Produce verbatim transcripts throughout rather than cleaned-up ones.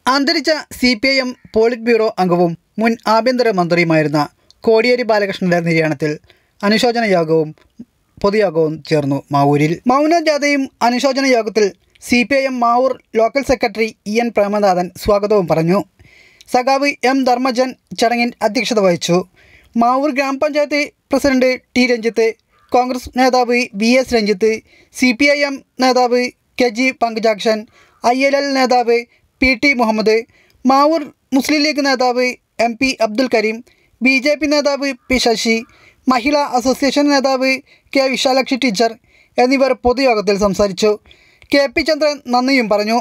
അന്തരിച്ച C P I M politburo അംഗവും മുൻ ആഭ്യന്തര മന്ത്രിയുമായിരുന്ന കോടിയേരി ബാലകൃഷ്ണന്റെ നിര്യാണത്തിൽ അനുശോചന യോഗവും പൊതുയോഗവും ചേർന്നു മാവൂരിൽ. മൗനജാഥയും അനുശോചന യോഗത്തിൽ C P I M Mavoor local secretary E N Premanathan സ്വാഗതവും പറഞ്ഞു. സഖാവ് എം ധർമ്മജൻ ചടങ്ങിൽ അധ്യക്ഷത വഹിച്ചു. മാവൂർ ഗ്രാമപഞ്ചായത്ത് പ്രസിഡന്റ് ടി രഞ്ജിത്ത്, കോൺഗ്രസ് നേതാവ് V S Ranjith, C P I M നേതാവ് K G Pankajakshan, I L L നേതാവ് P T Muhammad, Mavoor Muslim League നേതാവ് M P Abdul Kareem, B J P നേതാവ് പി ശശി, മഹിളാ അസോസിയേഷൻ നേതാവ് കെ വിശാലാക്ഷി ടീച്ചർ എന്നിവർ പൊതുയോഗത്തിൽ സംസാരിച്ചു. കെ പി ചന്ദ്രൻ നന്ദിയും പറഞ്ഞു.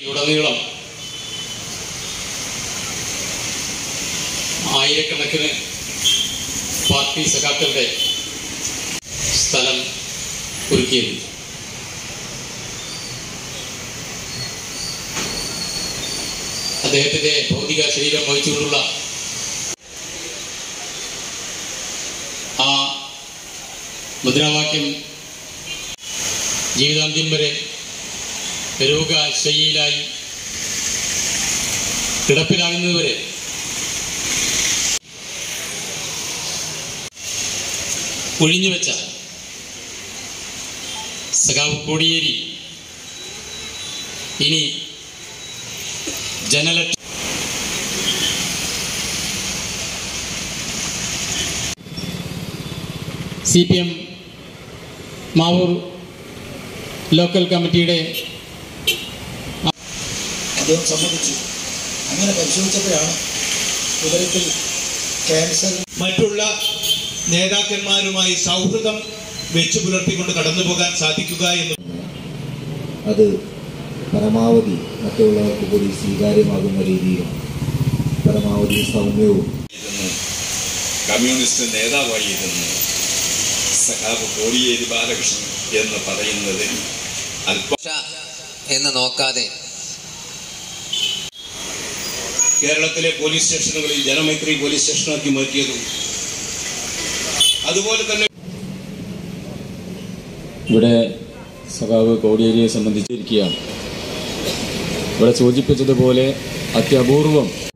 ആയിരക്കണക്കിന് പാർട്ടി സഖാക്കളുടെ സ്ഥലം ഒരുക്കിയിരുന്നു. അദ്ദേഹത്തിന്റെ ഭൗതിക ശരീരം വഹിച്ചുകൊണ്ടുള്ള ആ മുദ്രാവാക്യം ജീവിതാന്ത്യം വരെ രോഗശയ്യയിലായി കിടപ്പിലാകുന്നതുവരെ ഒഴിഞ്ഞുവെച്ച സഖാവ് കോടിയേരി ഇനി ജനലക്ഷ C P M Mavoor local കമ്മിറ്റിയുടെ അദ്ദേഹം സമ്മതിച്ചു. അങ്ങനെ പരിശോധിച്ചപ്പോഴാണ് ഉദരത്തിൽ ക്യാൻസർ. മറ്റുള്ള നേതാക്കന്മാരുമായി സൗഹൃദം വെച്ചു പുലർത്തിക്കൊണ്ട് കടന്നു പോകാൻ സാധിക്കുക എന്ന് അത് പരമാവധി മറ്റുള്ളവർക്ക് കൂടി സ്വീകാര്യമാകുന്ന രീതിയിലും പരമാവധി സൗമ്യവും. കമ്മ്യൂണിസ്റ്റ് നേതാവായിരുന്നു സഖാവ് കോടിയേരി ബാലകൃഷ്ണൻ എന്ന് പറയുന്നത് അല്പം എന്ന് നോക്കാതെ കേരളത്തിലെ പോലീസ് സ്റ്റേഷനുകളിൽ ജനമൈത്രി പോലീസ് സ്റ്റേഷനാക്കി മാറ്റിയതും അതുപോലെ തന്നെ ഇവിടെ സഖാവ് കോടിയേരിയെ സംബന്ധിച്ചിരിക്കുകയാണ്. ഇവിടെ സൂചിപ്പിച്ചതുപോലെ അത്യപൂർവം